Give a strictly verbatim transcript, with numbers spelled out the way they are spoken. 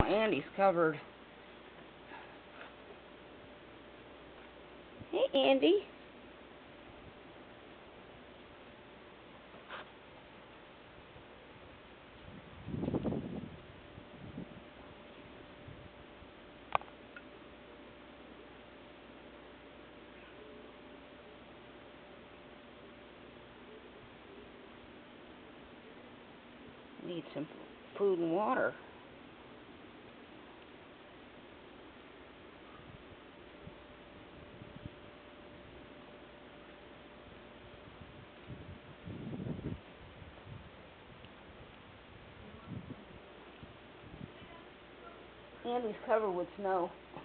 Andy's covered. Hey, Andy. Need some food and water. Andy's covered with snow.